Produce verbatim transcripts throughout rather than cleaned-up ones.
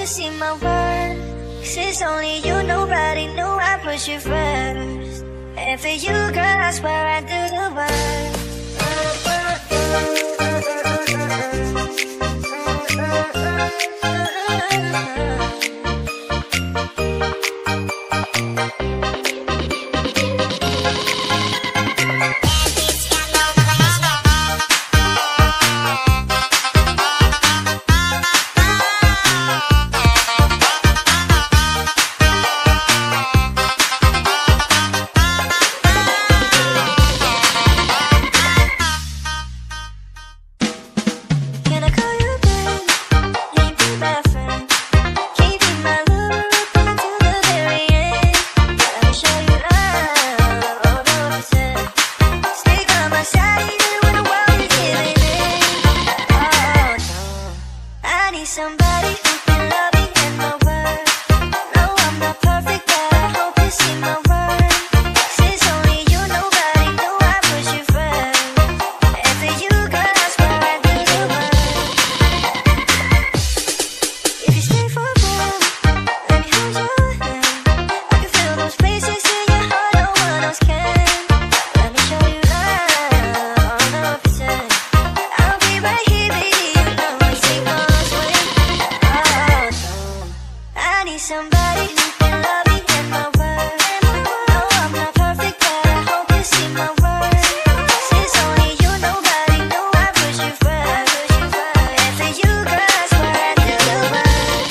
you see my worth. 'Cause it's only you, nobody knew I put you first. And for you, girl, I swear I do the work. Somebody who can love me and my word. No, I'm not perfect, but I hope you see my worth. 'Cause it's only you, nobody knew I put you first. And for you, girl, I swear I do the work. If you stay for a while, let me hold your hand. I can feel those places in your heart no one else can. Let me show you love, all the percent. I'll be right here, baby, you know I take all swing. I need somebody who can love me and my word. No, I'm not perfect, but I hope you see my worth. 'Cause it's only you, nobody knew I put you first. And for you, girl, I swear I do the work.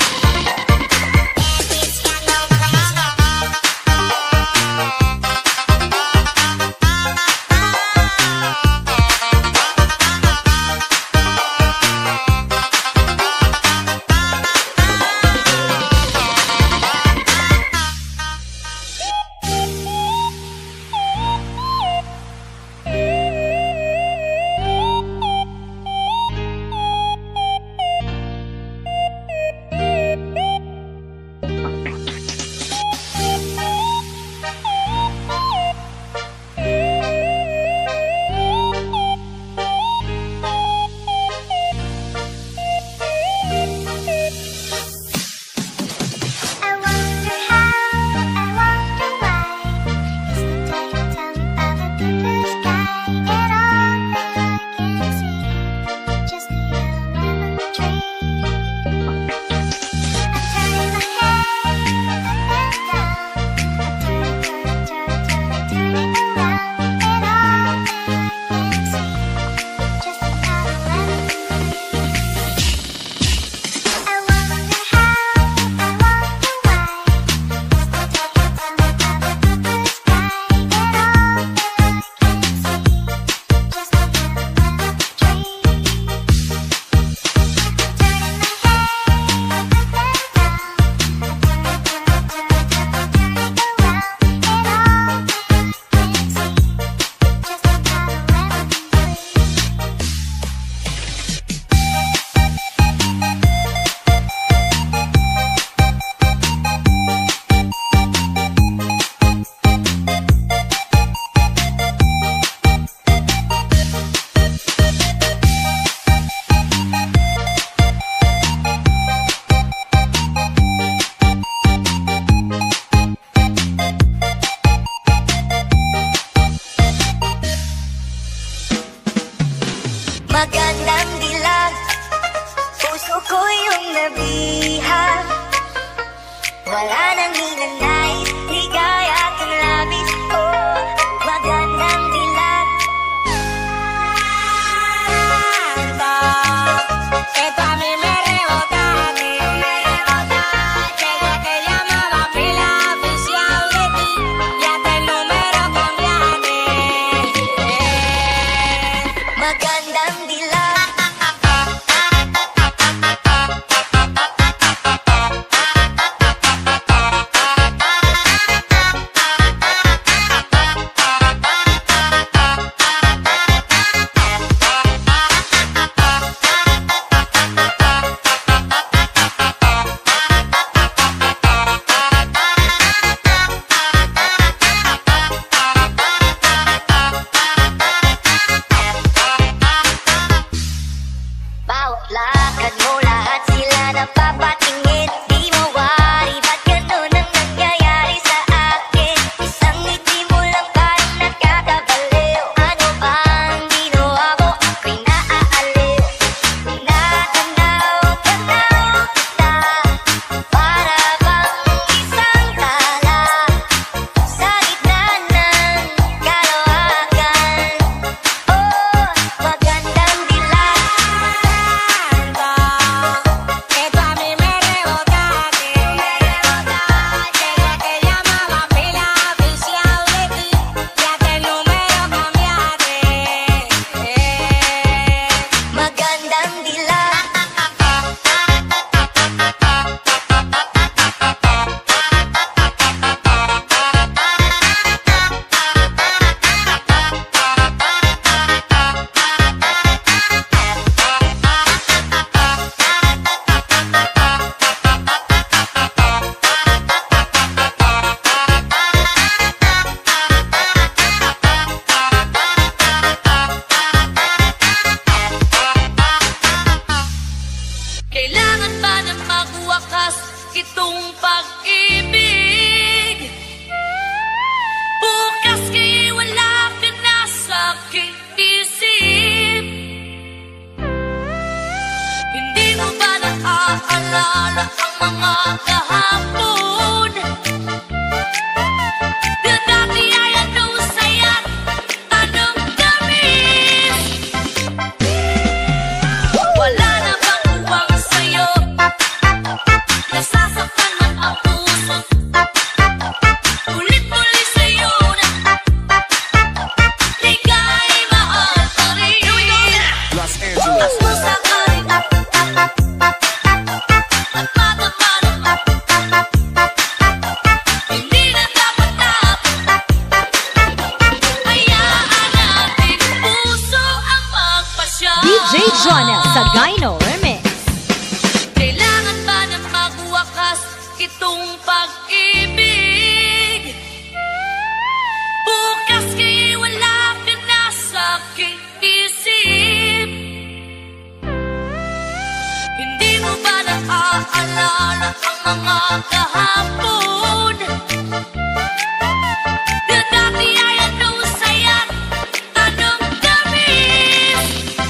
Magandang dilag, puso ko yung nabihag. Wala nang hinanais, ligaya at ang labis. Oh, magandang dilag. Esto a mí me rebota, me rebota. Desde que llamaba fui la oficial de ti y hasta el número cambiaste. Magandang dilag. sa Gyno Remix. Kailangan ba na magwakas itong pag-ibig? Bukas kay wala ka na sa aking isip. Hindi mo ba naaalala ang mga kahapon? Na dati ay anong saya, anong tamis.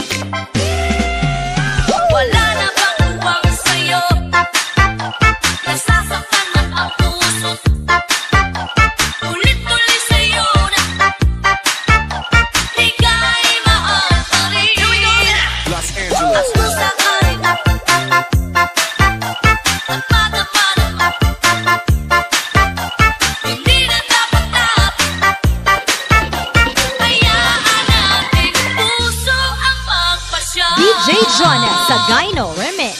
Wala na bang uwang sa'yo? Nasasaktan na ang puso. Ulit-uli sa'yo na di ka'y maaaring. Los Angeles. Ang pusa ka rin at madama-dama. Hindi na dapat na hayaan natin puso ang magpasya. D J Jonah sa Gyno Remix.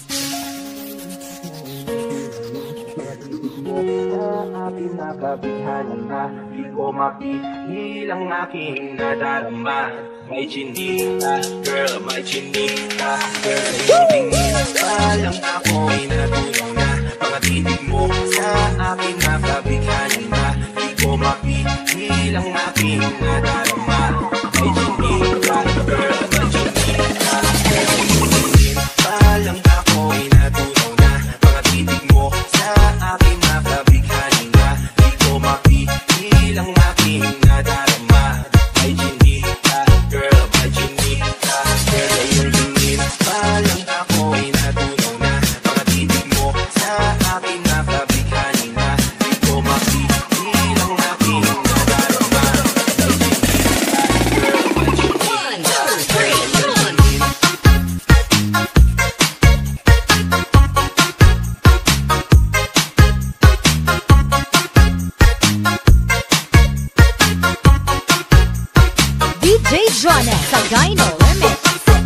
Aking nakabighani na di ko mapigil ang aking nadarama. May chinita, girl, may chinita. Girl, sa iyong tingin palang ako'y natulong na. Mga titig mo sa akin nakabighani na di ko mapigil ang aking nadarama. May chinita, girl, may chinita. Girl, sa iyong tingin palang ako'y natulong na. Mga titig mo sa akin nakabighani na di ko mapigil ang aking nadarama. May chinita, girl, may chinita. Girl, sa iyong tingin palang ako'y natulong na. Mga titig mo sa akin nakabighani na di ko mapigil ang aking nadarama. May chinita, girl, may chinita. D J Jonah sa Gyno Remix.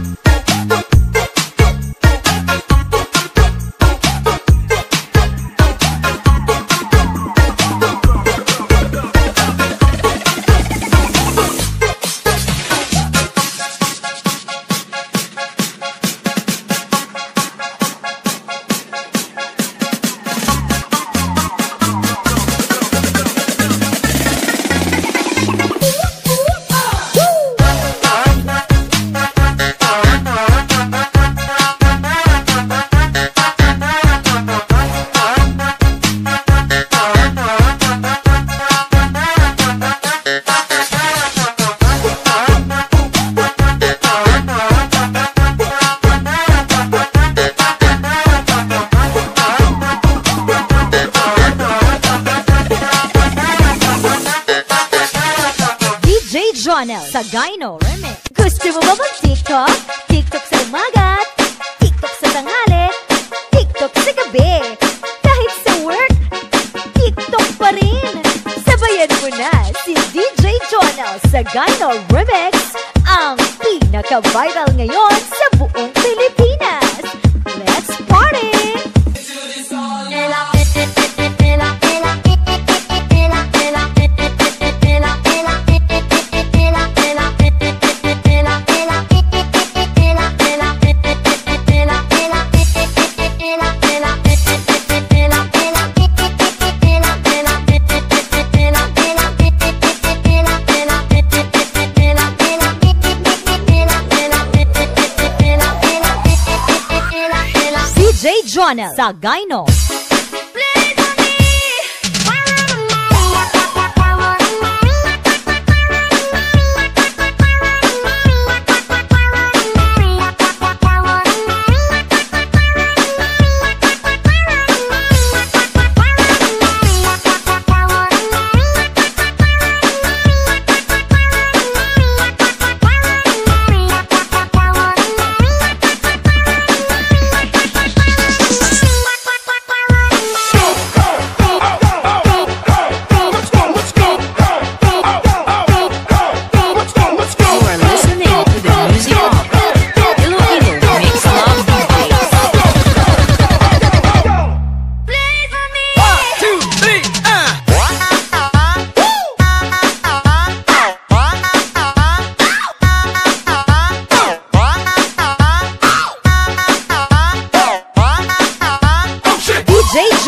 Jonah sa Gyno Remix. Gusto mo ba mag-TikTok? TikTok sa umaga, TikTok sa tanghali, TikTok sa gabi. Kahit sa work, TikTok pa rin. Sabayan mo na si D J Jonah sa Gyno Remix, ang pinaka-viral ngayon sa buong Pilipinas. Let's party! D J Jonah sa Gyno.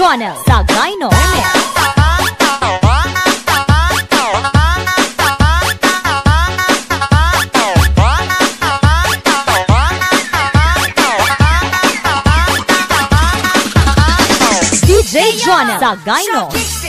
Jonel Sagayno Remix. D J Jonel Sagayno.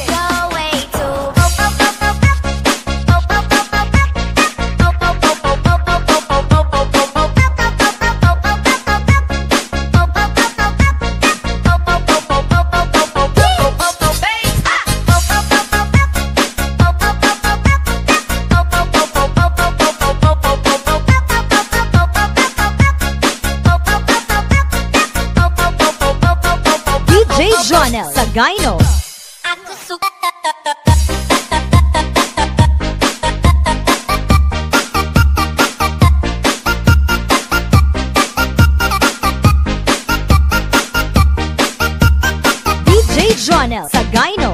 D J Jonel Sagayno. Aku suka D J Jonel Sagayno.